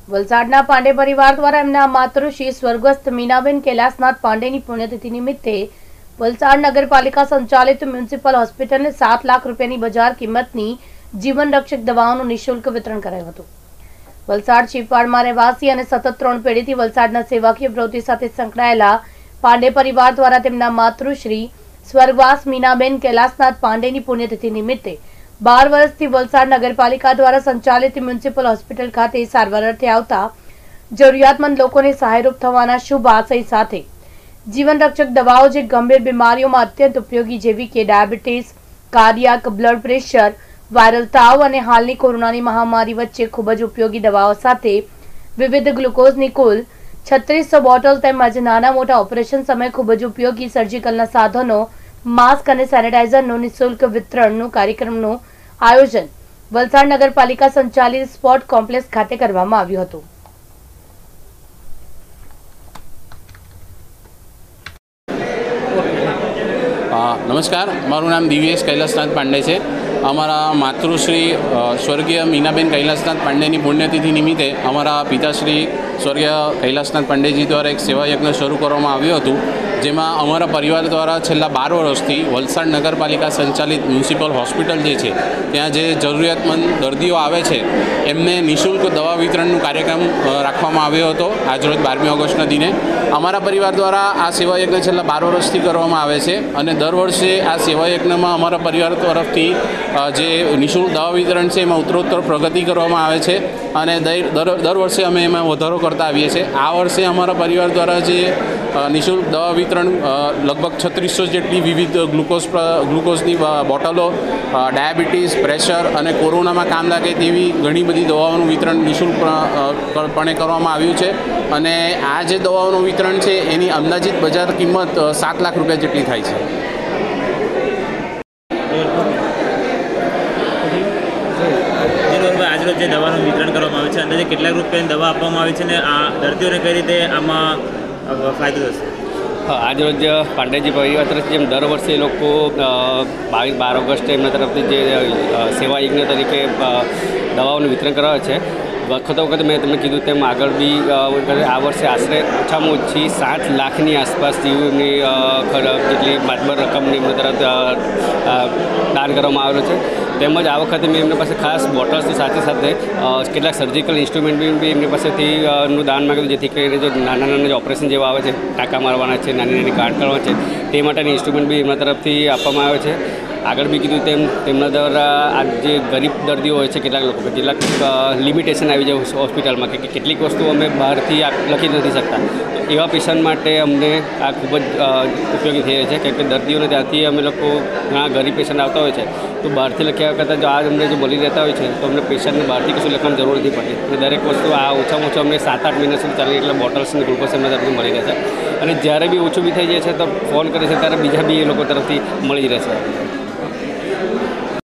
વલસાડના પાંડે પરિવાર દ્વારા એમના માતૃશ્રી સ્વર્ગસ્થ મીનાબેન કૈલાસનાથ પાંડેની પુણ્યતિથિ નિમિત્તે વલસાડ નગરપાલિકા સંચાલિત મ્યુનિસિપલ હોસ્પિટલને 7 લાખ રૂપિયાની બજાર કિંમતની જીવન રક્ષક દવાઓનું નિઃશુલ્ક વિતરણ કરાયું હતું। વલસાડ ચીપવાડમાં રહેવાસી અને સતત 3 પેઢીથી વલસાડના સેવાકીય પ્રવૃત્તિ સાથે સંકળાયેલા પાંડે પરિવાર દ્વારા તેમના માતૃશ્રી સ્વર્ગવાસ મીનાબેન કૈલાસનાથ પાંડેની પુણ્યતિથિ નિમિત્તે 12 વર્ષથી વલસાડ નગરપાલિકા દ્વારા સંચાલિત મ્યુનિસિપલ હોસ્પિટલ ખાતે સારવાર અર્થે આવતા જરૂરિયાતમંદ લોકોને સહાયરૂપ થવાના શુભ આશય સાથે જીવન રક્ષક દવાઓ જે ગંભીર બીમારીઓમાં અત્યંત ઉપયોગી જેવી કે diabetes, cardiac, blood pressure, viral તાવ અને હાલની કોરોનાની મહામારી વચ્ચે ખૂબ જ ઉપયોગી દવાઓ સાથે વિવિધ ગ્લુકોઝની કુલ 3600 બોટલ તેમજ નાના મોટા ઓપરેશન સમયે ખૂબ જ ઉપયોગી સર્જિકલના સાધનો, માસ્ક અને સેનેટાઇઝરનું નિઃશુલ્ક વિતરણનું કાર્યક્રમનું આયોજન વલસાડ નગરપાલિકા સંચાલિત સ્પોર્ટ કોમ્પ્લેક્સ ખાતે કરવામાં આવ્યું હતું। नमस्कार, मारू नाम दिव्येश कैलासनाथ पांडे है। अमरा मातृश्री स्वर्गीय मीनाबेन कैलासनाथ पांडे की पुण्यतिथि निमित्ते अमरा पिताश्री स्वर्गीय कैलासनाथ पांडेजी द्वारा एक सेवा यज्ञ शुरू करवामां आव्युं हतुं, जेमां अमरा परिवार द्वारा छेल्ला 12 वर्षथी वलसाड नगरपालिका संचालित म्युनिसिपल होस्पिटल जे छे त्यां जे जरूरियातमंद दर्दीओ आवे छे एमने निःशुल्क दवा वितरणनो कार्यक्रम राखवामां आव्यो हतो। आज रोज 12 ऑगस्टना दिने अमरा परिवार द्वारा आ सेवा यज्ञ छेल्ला 12 वर्षथी करवामां आवे छे अने दर वर्षे आ सेवा यज्ञमां अमरा परिवार तरफथी जे निःशुल्क दवा वितरण छे एमां उत्तरोत्तर प्रगति करवामां आवे छे अने दर वर्षे अमे एमां वधारो करता आवीए छीए। आ वर्षे अमरा परिवार द्वारा जे निःशुल्क दवा वितरण लगभग 3600 जेटली विविध ग्लूकोजनी बोटलो, डायाबिटीज, प्रेशर और कोरोना में काम लगे तेवी घणी बधी दवाओं वितरण निःशुल्कपणे करवामां आव्युं छे अने आ जे दवाओं वितरण है एनी अंदाजित बजार किंमत 7 लाख रुपया जेटली थाय छे। आज रोज दवा वितरण करवामां आवे छे अंदाजे केटला रुपयानी दवा आपवामां आवे छे ने आ दर्दीओने कई रीते आमां फायदो थशे? आज रोज पांडेजी परिवार तरफ जेम दर वर्षे लोग 12 ऑगस्टे एमना तरफथी जे सेवा यज्ञ तरीके दवाओं वितरण करावे छे। वखत मैं तमने कीधुं तेम आगळ बी आ वर्षे आश्रे ओछामां ओછી 7 लाखनी आसपास जेटली मातबर रकमनी एमनी तरफ दान करवामां आवेલું છે। તેમજ આ વખતે મેં એમની પાસે ખાસ બોટલ્સની સાથે સાથે કેટલાક સર્જિકલ ઇન્સ્ટ્રુમેન્ટ બી એમની પાસેથી નું દાન માગ્યું, જેથી કરીને જો નાના જે ઓપરેશન જેવા આવે છે, ટાંકા મારવાના છે, નાની ગાંઠ કરવાના છે, તે માટેની ઇન્સ્ટ્રુમેન્ટ બી એમના તરફથી આપવામાં આવે છે। આગળ બી કીધું તેમ તેમના દ્વારા આ જે ગરીબ દર્દીઓ હોય છે કેટલાક લોકો, કેટલાક લિમિટેશન આવી જાય હોસ્પિટલમાં કે કેટલીક વસ્તુ અમે બહારથી લખી નથી શકતા, તો એવા પેશન્ટ માટે અમને આ ખૂબ જ ઉપયોગી થઈ રહે છે। કેમ કે દર્દીઓને ત્યાંથી અમે લોકો ઘણા ગરીબ પેશન્ટ આવતા હોય છે, તો બહારથી લખ્યા કરતાં જો આ અમને જો મળી રહેતા હોય છે તો અમને પેશન્ટને બહારથી કશું લખવાની જરૂર નથી પડતી અને દરેક વસ્તુ આ ઓછામાં ઓછું અમને 7-8 મહિના સુધી ચાલે એટલે બોટલ્સ અને ગ્લુકોઝ એમના તરફથી મળી રહે છે અને જ્યારે બી ઓછું બી થઈ જાય છે તો ફોન કરે છે ત્યારે બીજા બી એ લોકો તરફથી મળી રહે છે।